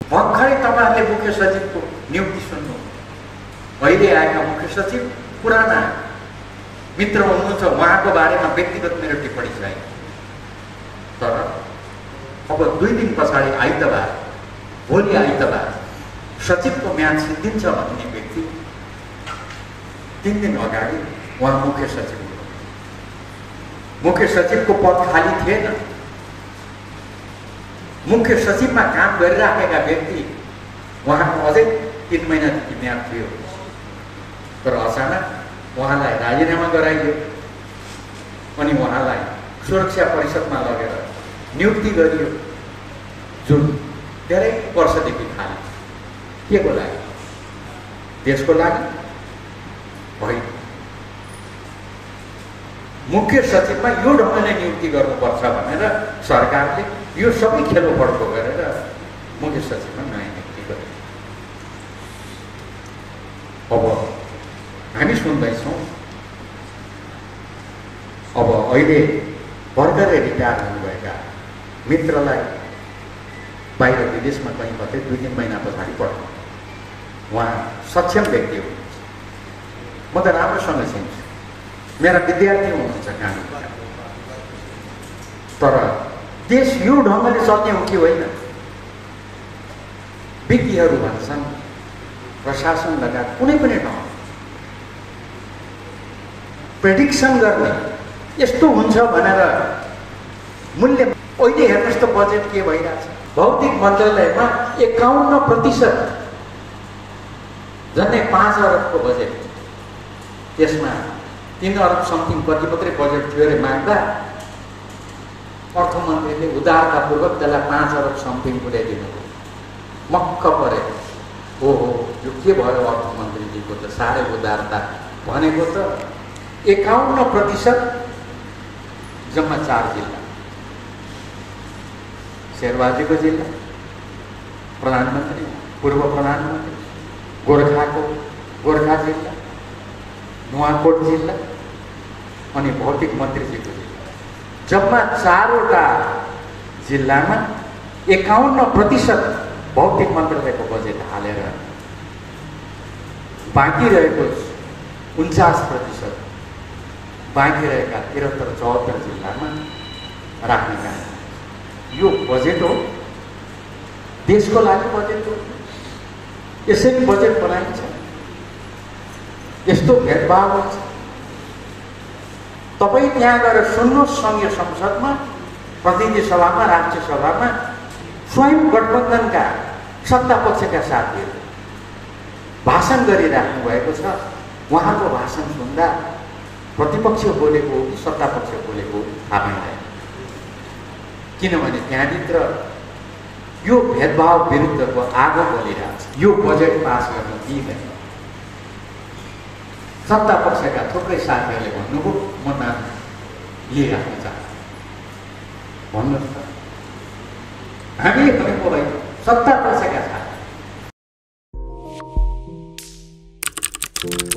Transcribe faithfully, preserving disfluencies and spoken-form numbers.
भर्खरै तपाईँहरूले मुख्य सचिवको नियुक्ति सुन्नु, अहिले आएका मुख्य सचिव पुराना मित्र हुनुहुन्छ, उहाँको बारेमा व्यक्तिगत मेरो टिप्पणी छैन। तर अब दुई दिन पछाडि आइतबार, भोलि आइतबार सचिवको म्याद सिद्धिन्छ भन्ने व्यक्ति तीन दिन अगाडि उहाँ मुख्य सचिव हुनु। मुख्य सचिवको पद खाली थिएन। मुख्य सचिवमा काम गरिराखेका व्यक्ति उहाँको अझै तीन महिनादेखि म्याद थियो, तर अचानक उहाँलाई राजीनामा गराइयो अनि उहाँलाई सुरक्षा परिषदमा लगेर नियुक्ति गरियो, जुन धेरै वर्षदेखि खाली। के को लागि? देशको लागि होइन। मुख्य सचिवमा यो ढङ्गले नियुक्ति गर्नुपर्छ भनेर सरकारले यो सबै खेलोपडको गरेर मुख्य सचिवमा नयाँ नियुक्ति गर्यो। अब हामी सुन्दैछौँ, अब अहिले भर्खरै रिटायर हुनुभएका मित्रलाई बाहिर विदेशमा कहीँ कतै दुई तिन महिना पछाडि पढ्नु, उहाँ सक्षम व्यक्ति हुनुहुन्छ। म त राम्रोसँग चिन्छु, मेरा विद्यार्थी हुनुहुन्छ काम। तर देश यो ढङ्गले चल्ने हो कि होइन? विज्ञहरू भन्छन् प्रशासन लगायत कुनै पनि ठाउँ प्रेडिक्सन गर्ने यस्तो हुन्छ भनेर मूल्य। अहिले हेर्नुहोस् त बजेट के भइरहेछ। भौतिक मन्त्रालयमा एकाउन्न प्रतिशत झन्डै पाँच अरबको बजेट, त्यसमा तीन अरब समथिङ कति मात्रै बजेट थियो अरे माग्दा अर्थमन्त्रीले उदारतापूर्वक त्यसलाई पाँच अरब समथिङ पुर्याइदिनु भयो। मक्क परे, ओहो यो के भयो अर्थमन्त्रीजीको त साह्रै उदारता भनेको त एकाउन्न प्रतिशत जम्मा चार जिल्ला, शेरबहादुरको जिल्ला, प्रधानमन्त्री, पूर्व प्रधानमन्त्री, गोर्खाको गोर्खा जिल्ला, नुवाकोट जिल्ला अनि भौतिक मन्त्रीजीको जिल्ला, जम्मा चारवटा जिल्लामा एकाउन्न प्रतिशत भौतिक मन्त्रालयको बजेट हालेर बाँकी रहेको उन्चास प्रतिशत बाँकी रहेका त्रिहत्तर चौहत्तर जिल्लामा राख्ने काम। यो बजेट हो, देशको लागि बजेट हो। यसरी बजेट बनाइन्छ। यस्तो भेदभाव हुन्छ। तपाईँ त्यहाँ गएर सुन्नुहोस्, सङ्घीय संसदमा, प्रतिनिधि सभामा, राष्ट्रिय सभामा स्वयं गठबन्धनका सत्ता पक्षका साथीहरू भाषण गरिराख्नु भएको छ। उहाँको भाषण सुन्दा प्रतिपक्ष बोलेको हो कि सत्ता पक्ष बोलेको हो थाहा पाइँदैन। किनभने त्यहाँभित्र यो भेदभाव विरुद्धको आगो बलिरहेको छ। यो बजेट पास गर्न दिइँदैन। सत्ता पक्षका थुप्रै साथीहरूले भन्नुभयो म नाम लिइराख्न चाहन्छु। भन्नुहोस् त, हामी भनेको होइन, सत्ता पक्षका साथी।